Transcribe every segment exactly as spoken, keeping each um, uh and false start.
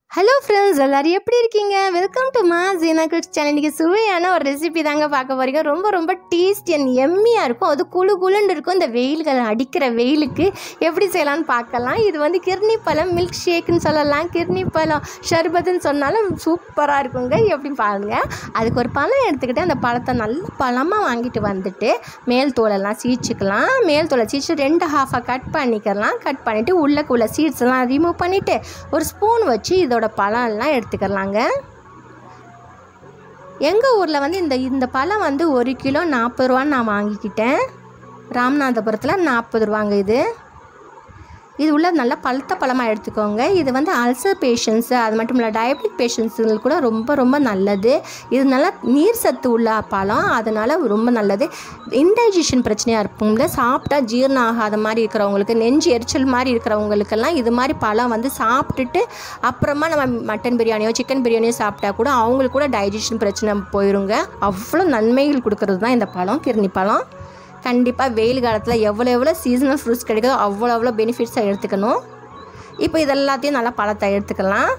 Hello friends, எல்லோரும் எப்படி இருக்கீங்க? வெல்கம் டு மா ஜீனா குக்ஸ் சேனல். இன்றைக்கி சுவையான ஒரு ரெசிபி தாங்க பார்க்க போகிறீங்க. ரொம்ப ரொம்ப டேஸ்டி அண்ட் எம்மியாக இருக்கும். அது குழு குழுன்னு இருக்கும். இந்த வெயில்கள் அடிக்கிற வெயிலுக்கு எப்படி செய்யலான்னு பார்க்கலாம். இது வந்து கிர்னி பழம் மில்க் ஷேக்குன்னு சொல்லலாம், கிர்னி பழம் ஷர்பத்துன்னு சொன்னாலும் சூப்பராக இருக்குங்க. எப்படி பாருங்கள். அதுக்கு ஒரு பழம் எடுத்துக்கிட்டு அந்த பழத்தை நல்ல பழமாக வாங்கிட்டு வந்துட்டு மேல் தோலெல்லாம் சீச்சிக்கலாம். மேல் தோலை சீச்சு ரெண்டு ஹாஃபாக கட் பண்ணிக்கலாம். கட் பண்ணிவிட்டு உள்ளக்குள்ள சீட்ஸ்லாம் ரிமூவ் பண்ணிவிட்டு ஒரு ஸ்பூன் வச்சு இதோட பழம் எல்லாம் எடுத்துக்கலாங்க. எங்கள் ஊரில் வந்து இந்த இந்த பழம் வந்து ஒரு கிலோ நாற்பது ரூபான்னு நான் வாங்கிக்கிட்டேன். ராமநாதபுரத்தில் நாற்பது ரூபாங்க. இது இது உள்ள நல்லா பழுத்த பழமாக எடுத்துக்கோங்க. இது வந்து அல்சர் பேஷண்ட்ஸு, அது மட்டும் இல்லை டயபெட்டிக் பேஷண்ட்ஸுங்களுக்கு கூட ரொம்ப ரொம்ப நல்லது. இது நல்லா நீர் சத்து உள்ள பழம், அதனால் ரொம்ப நல்லது. இன்டைஜஷன் பிரச்சனையாக இருப்பவங்க, சாப்பிட்டா ஜீரணம் ஆகாத மாதிரி இருக்கிறவங்களுக்கு, நெஞ்சு எரிச்சல் மாதிரி இருக்கிறவங்களுக்கெல்லாம் இது மாதிரி பழம் வந்து சாப்பிட்டுட்டு அப்புறமா நம்ம மட்டன் பிரியாணியோ சிக்கன் பிரியாணியோ சாப்பிட்டா கூட அவங்களுக்கு கூட டைஜஷன் பிரச்சனை போயிடுங்க. அவ்வளோ நன்மைகள் கொடுக்கறது தான் இந்த பழம், கிர்னி பழம். கண்டிப்பாக வெயில் காலத்தில் எவ்வளோ எவ்வளோ சீசனல் ஃப்ரூட்ஸ் கிடைக்குதோ அவ்வளோ அவ்வளோ பெனிஃபிட்ஸாக எடுத்துக்கணும். இப்போ இதெல்லாத்தையும் நல்லா பழத்தை எடுத்துக்கலாம்.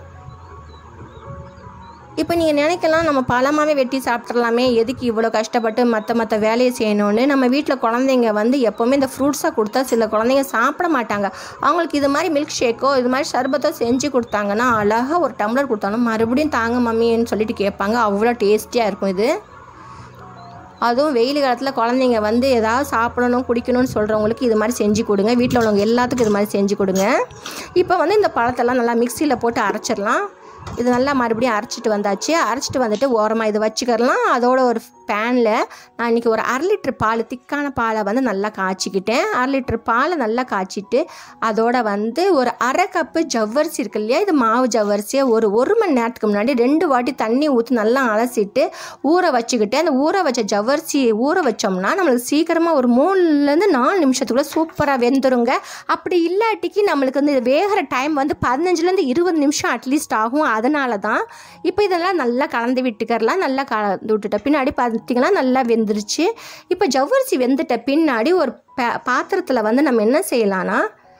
இப்போ நீங்கள் நினைக்கலாம், நம்ம பழமாகவே வெட்டி சாப்பிட்றலாமே, எதுக்கு இவ்வளோ கஷ்டப்பட்டு மற்ற மற்ற வேலையை செய்யணும்னு. நம்ம வீட்டில் குழந்தைங்க வந்து எப்போவுமே இந்த ஃப்ரூட்ஸாக கொடுத்தா சில குழந்தைங்க சாப்பிட மாட்டாங்க. அவங்களுக்கு இது மாதிரி மில்க் ஷேக்கோ இது மாதிரி ஷர்பத்தோ செஞ்சு கொடுத்தாங்கன்னா அழகாக ஒரு டம்ளர் கொடுத்தாலும் மறுபடியும் தாங்க மம்மின்னு சொல்லிட்டு கேட்பாங்க. அவ்வளோ டேஸ்டியாக இருக்கும் இது. அதுவும் வெயில் காலத்தில் குழந்தைங்க வந்து ஏதாவது சாப்பிடணும் குடிக்கணும்னு சொல்கிறவங்களுக்கு இது மாதிரி செஞ்சு கொடுங்க. வீட்டில் உள்ளவங்க எல்லாத்துக்கும் இது மாதிரி செஞ்சு கொடுங்க. இப்போ வந்து இந்த பழத்தெல்லாம் நல்லா மிக்சியில் போட்டு அரைச்சிடலாம். இது நல்லா மறுபடியும் அரைச்சிட்டு வந்தாச்சு. அரைச்சிட்டு வந்துட்டு ஓரமாக இது வச்சுக்கலாம். அதோட ஒரு பேனில் நான் இன்றைக்கி ஒரு அரை லிட்ரு பால், திக்கான பாலை வந்து நல்லா காய்ச்சிக்கிட்டேன். அரை லிட்ரு பாலை நல்லா காய்ச்சிட்டு அதோட வந்து ஒரு அரை கப்பு ஜவ்வரிசி இருக்கு இல்லையா, இது மாவு ஜவ்வரிசியை ஒரு ஒரு மணி நேரத்துக்கு முன்னாடி ரெண்டு வாட்டி தண்ணி ஊற்றி நல்லா அலசிட்டு ஊற வச்சுக்கிட்டு, அந்த ஊற வச்ச ஜவ்வரிசி ஊற வச்சோம்னா நம்மளுக்கு சீக்கிரமாக ஒரு மூணுலேருந்து நாலு நிமிஷத்துக்குள்ளே சூப்பராக வெந்துருங்க. அப்படி இல்லாட்டிக்கு நம்மளுக்கு வந்து இது வேகிற டைம் வந்து பதினஞ்சுலேருந்து இருபது நிமிஷம் அட்லீஸ்ட் ஆகும். அதனால தான் இப்போ இதெல்லாம் நல்லா கலந்து விட்டுக்கரலாம். நல்லா கலந்து விட்டுட்ட பின்னாடி பார்த்திங்கன்னா நல்லா வெந்துருச்சு. இப்போ ஜவ்வரிசி வெந்துட்ட பின்னாடி ஒரு பாத்திரத்தில் வந்து நம்ம என்ன செய்யலாம்னா,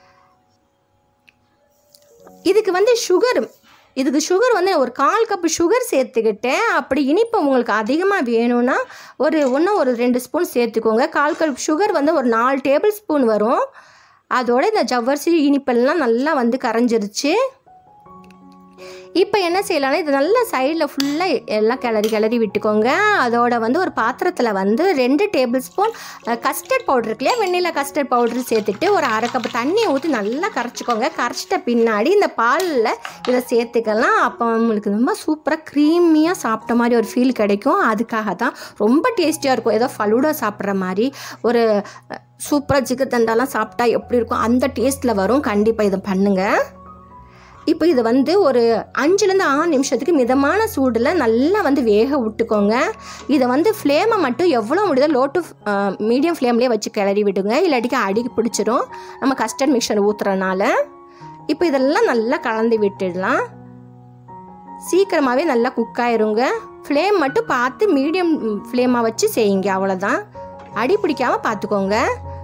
இதுக்கு வந்து சுகர் இதுக்கு சுகர் வந்து ஒரு கால் கப்பு சுகர் சேர்த்துக்கிட்டேன். அப்படி இனிப்பு உங்களுக்கு அதிகமாக வேணும்னா ஒரு இன்னும் ஒரு ரெண்டு ஸ்பூன் சேர்த்துக்கோங்க. கால் கப் சுகர் வந்து ஒரு நாலு டேபிள் ஸ்பூன் வரும். அதோட இந்த ஜவ்வரிசி இனிப்பெல்லாம் நல்லா வந்து கரைஞ்சிருச்சு. இப்போ என்ன செய்யலாம்னா, இது நல்லா சைடில் ஃபுல்லாக எல்லாம் கிளறி கிளறி விட்டுக்கோங்க. அதோட வந்து ஒரு பாத்திரத்தில் வந்து ரெண்டு டேபிள் ஸ்பூன் கஸ்டர்ட் பவுடர் இருக்கு இல்லையா, வெண்ணிலா கஸ்டர்ட் பவுடர் சேர்த்துட்டு ஒரு அரை கப்பு தண்ணியை ஊற்றி நல்லா கரைச்சிக்கோங்க. கரைச்சிட்ட பின்னாடி இந்த பாலில் இதை சேர்த்துக்கலாம். அப்போ உங்களுக்கு ரொம்ப சூப்பராக க்ரீமியாக சாப்பிட்ட மாதிரி ஒரு ஃபீல் கிடைக்கும். அதுக்காக தான் ரொம்ப டேஸ்டியாக இருக்கும். ஏதோ ஃபலூடா சாப்பிட்ற மாதிரி ஒரு சூப்பராக ஜிகர் தண்டாலாம் சாப்பிட்டா எப்படி இருக்கும் அந்த டேஸ்ட்டில் வரும். கண்டிப்பாக இதை பண்ணுங்கள். இப்போ இது வந்து ஒரு அஞ்சுலேருந்து ஆறு நிமிஷத்துக்கு மிதமான சூடில் நல்லா வந்து வேக விட்டுக்கோங்க. இதை வந்து ஃப்ளேமை மட்டும் எவ்வளோ முடியுதோ லோ டு மீடியம் ஃப்ளேம்லேயே வச்சு கிளறி விடுங்க. இல்லாட்டிக்கு அடிக்கு பிடிச்சிரும் நம்ம கஸ்டர்ட் மிக்சர் ஊற்றுறனால. இப்போ இதெல்லாம் நல்லா கலந்து விட்டுடலாம். சீக்கிரமாகவே நல்லா குக் ஆயிருங்க. ஃப்ளேம் மட்டும் பார்த்து மீடியம் ஃப்ளேமாக வச்சு செய்யுங்க, அவ்வளோதான். அடி பிடிக்காமல் பார்த்துக்கோங்க.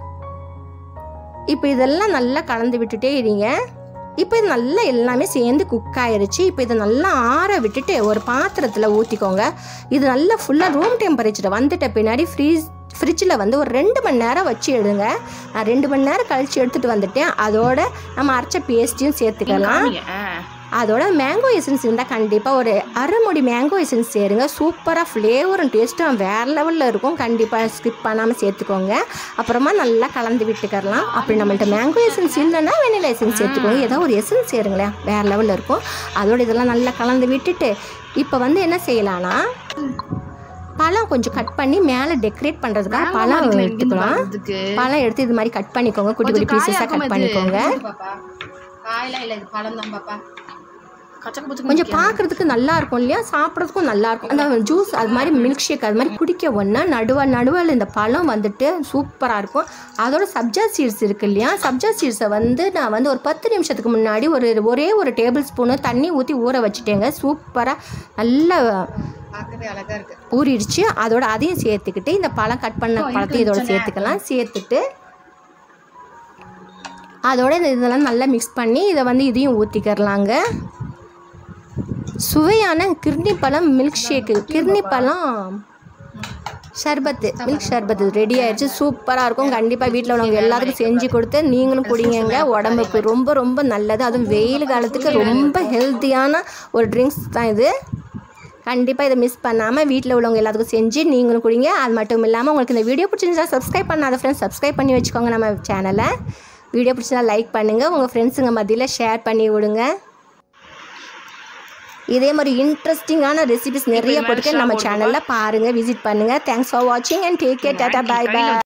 இப்போ இதெல்லாம் நல்லா கலந்து விட்டுட்டே இருங்க. இப்போ இது நல்லா எல்லாமே சேர்ந்து குக் ஆயிடுச்சு. இப்போ இதை நல்லா ஆற விட்டுட்டு ஒரு பாத்திரத்தில் ஊற்றிக்கோங்க. இது நல்லா ஃபுல்லாக ரூம் டெம்பரேச்சர் வந்துட்ட பின்னாடி ஃப்ரீஸ் ஃப்ரிட்ஜில் வந்து ஒரு ரெண்டு மணி நேரம் வச்சு எடுங்க. நான் ரெண்டு மணி நேரம் கழித்து எடுத்துகிட்டு வந்துட்டேன். அதோட நம்ம அரைச்ச பேஸ்ட்டையும் சேர்த்துக்கலாம். அதோட மேங்கோ எசன்ஸ் இருந்தால் கண்டிப்பாக ஒரு அரை மூடி மேங்கோ எசன்ஸ் சேருங்க. சூப்பராக ஃப்ளேவரும் டேஸ்ட்டும் வேறு லெவலில் இருக்கும். கண்டிப்பாக ஸ்கிப் பண்ணாமல் சேர்த்துக்கோங்க. அப்புறமா நல்லா கலந்து விட்டுக்கரலாம். அப்படி நம்மள்ட்ட மேங்கோ எசன்ஸ் இல்லைன்னா வெண்ணிலா எசன்ஸ் சேர்த்துக்கோங்க. ஏதோ ஒரு எசன்ஸ் சேருங்களேன், வேறு லெவலில் இருக்கும். அதோட இதெல்லாம் நல்லா கலந்து விட்டுட்டு இப்போ வந்து என்ன செய்யலான்னா, பழம் கொஞ்சம் கட் பண்ணி மேலே டெக்கரேட் பண்ணுறதுக்காக பழம் எடுத்துக்கலாம். பழம் எடுத்து இது மாதிரி கட் பண்ணிக்கோங்க. குட்டி குட்டி பீசஸாக கட் பண்ணிக்கோங்க. கொஞ்சம் பார்க்குறதுக்கு நல்லா இருக்கும் இல்லையா, சாப்பிட்றதுக்கும் நல்லா இருக்கும். அந்த ஜூஸ் அது மாதிரி மில்க் ஷேக் அது மாதிரி குடிக்க ஒன்றா நடுவல் நடுவல் இந்த பழம் வந்துட்டு சூப்பராக இருக்கும். அதோட சப்ஜா சீட்ஸ் இருக்குது இல்லையா, சப்ஜா சீட்ஸை வந்து நான் வந்து ஒரு பத்து நிமிஷத்துக்கு முன்னாடி ஒரு ஒரே ஒரு டேபிள் ஸ்பூனு தண்ணி ஊற்றி ஊற வச்சுட்டேங்க. சூப்பராக நல்லா ஊறிடுச்சு. அதோட அதையும் சேர்த்துக்கிட்டு இந்த பழம் கட் பண்ண பழத்தையும் இதோட சேர்த்துக்கலாம். சேர்த்துட்டு அதோட இதெல்லாம் நல்லா மிக்ஸ் பண்ணி இதை வந்து இதையும் ஊற்றிக்கிறலாங்க. சுவையான கிர்னி பழம் மில்க் ஷேக்கு, கிர்னி பழம் ஷர்பத்து, மில்க் ஷர்பத்து ரெடி ஆயிடுச்சு. சூப்பராக இருக்கும். கண்டிப்பாக வீட்டில் உள்ளவங்க எல்லாத்துக்கும் செஞ்சு கொடுத்து நீங்களும் குடிங்க. உடம்புக்கு ரொம்ப ரொம்ப நல்லது. அதுவும் வெயில் காலத்துக்கு ரொம்ப ஹெல்த்தியான ஒரு ட்ரிங்க்ஸ் தான் இது. கண்டிப்பாக இதை மிஸ் பண்ணாமல் வீட்டில் உள்ளவங்க எல்லாத்துக்கும் செஞ்சு நீங்களும் குடிங்க. அது மட்டும் இல்லாமல் உங்களுக்கு இந்த வீடியோ பிடிச்சிருந்தா சப்ஸ்கிரைப் பண்ணாத ஃப்ரெண்ட்ஸ் சப்ஸ்கிரைப் பண்ணி வச்சுக்கோங்க நம்ம சேனலை. வீடியோ பிடிச்சதா லைக் பண்ணுங்கள், உங்கள் ஃப்ரெண்ட்ஸுங்க மத்தியில் ஷேர் பண்ணி விடுங்க. இதே மாதிரி இன்ட்ரெஸ்டிங்கான ரெசிபிஸ் நிறைய போட்டுக்க நம்ம சேனலில் பாருங்கள், விசிட் பண்ணுங்கள். தேங்க்ஸ் ஃபார் வாட்சிங் and take care. Tata, bye bye.